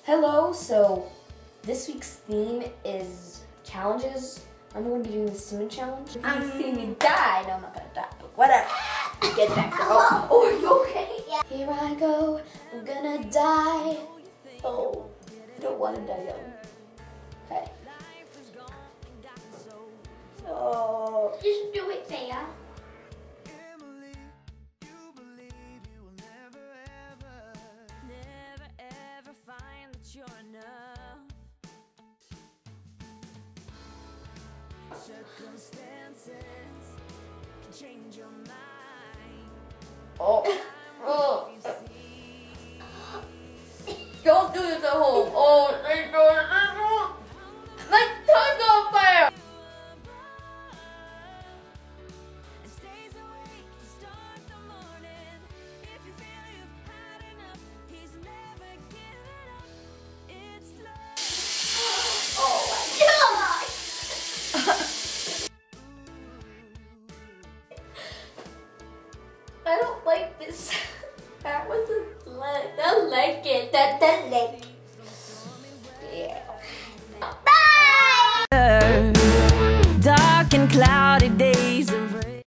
Hello, so this week's theme is challenges. I'm going to be doing the cinnamon challenge. If you see me die, no, I'm not going to die, but whatever. Get back there. Oh, are you okay? Yeah. Here I go, I'm gonna die. Oh, I don't want to die young. Okay. Oh. Just do it, Zeya. Circumstances can change your mind. Oh. Oh. Don't do this at home. Oh, my tongue's on fire. And stays awake to start the morning. If you feel you've had enough, he's never given up. It's love. Oh my God! I don't like this. That wasn't like, I don't like it. That leg.